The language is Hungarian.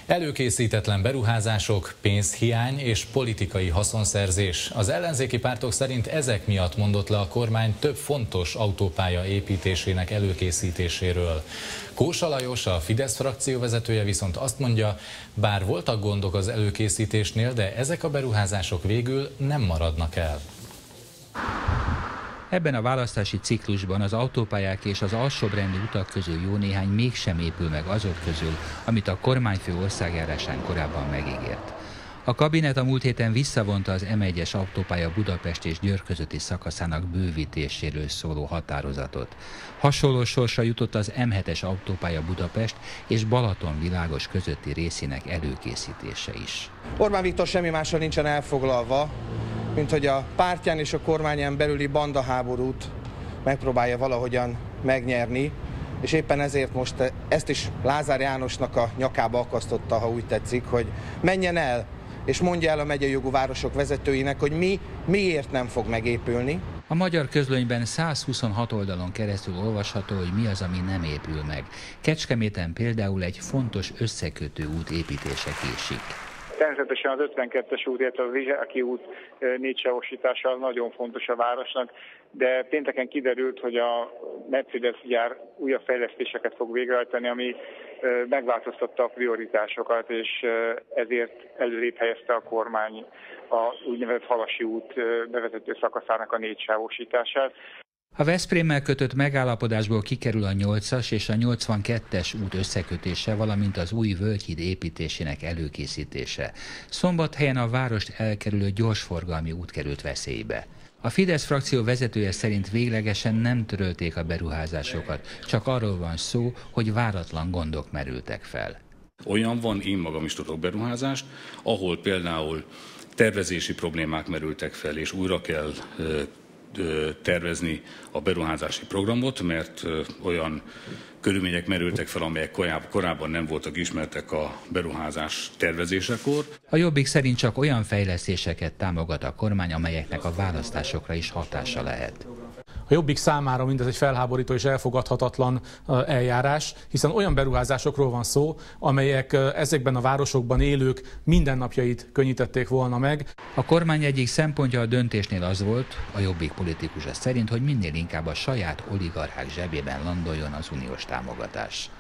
Előkészítetlen beruházások, pénzhiány és politikai haszonszerzés. Az ellenzéki pártok szerint ezek miatt mondott le a kormány több fontos autópálya építésének előkészítéséről. Kósa Lajos, a Fidesz frakció vezetője viszont azt mondja, bár voltak gondok az előkészítésnél, de ezek a beruházások végül nem maradnak el. Ebben a választási ciklusban az autópályák és az alsóbbrendű utak közül jó néhány mégsem épül meg azok közül, amit a kormányfő országjárásán korábban megígért. A kabinet a múlt héten visszavonta az M1-es autópálya Budapest és Győr közötti szakaszának bővítéséről szóló határozatot. Hasonló sorsra jutott az M7-es autópálya Budapest és Balaton-Világos közötti részének előkészítése is. Orbán Viktor semmi mással nincsen elfoglalva, mint hogy a pártján és a kormányán belüli bandaháborút megpróbálja valahogyan megnyerni, és éppen ezért most ezt is Lázár Jánosnak a nyakába akasztotta, ha úgy tetszik, hogy menjen el, és mondja el a megyei jogú városok vezetőinek, hogy miért nem fog megépülni. A Magyar Közlönyben 126 oldalon keresztül olvasható, hogy mi az, ami nem épül meg. Kecskeméten például egy fontos összekötő út építése késik. Természetesen az 52-es út, illetve a Vizsgáki út négysávosítása nagyon fontos a városnak, de pénteken kiderült, hogy a Mercedes gyár újabb fejlesztéseket fog végrehajtani, ami megváltoztatta a prioritásokat, és ezért előrébb helyezte a kormány a úgynevezett Halasi út bevezető szakaszának a négysávosítását. A Veszprémmel kötött megállapodásból kikerül a 8-as és a 82-es út összekötése, valamint az új völgyhíd építésének előkészítése. Szombathelyen a várost elkerülő gyorsforgalmi út került veszélybe. A Fidesz frakció vezetője szerint véglegesen nem törölték a beruházásokat, csak arról van szó, hogy váratlan gondok merültek fel. Olyan van, én magam is tudok beruházást, ahol például tervezési problémák merültek fel, és újra kell tervezni a beruházási programot, mert olyan körülmények merültek fel, amelyek korábban nem voltak ismertek a beruházás tervezésekor. A Jobbik szerint csak olyan fejlesztéseket támogat a kormány, amelyeknek a választásokra is hatása lehet. A Jobbik számára mindez egy felháborító és elfogadhatatlan eljárás, hiszen olyan beruházásokról van szó, amelyek ezekben a városokban élők mindennapjait könnyítették volna meg. A kormány egyik szempontja a döntésnél az volt, a Jobbik politikusa szerint, hogy minél inkább a saját oligarchák zsebében landoljon az uniós támogatás.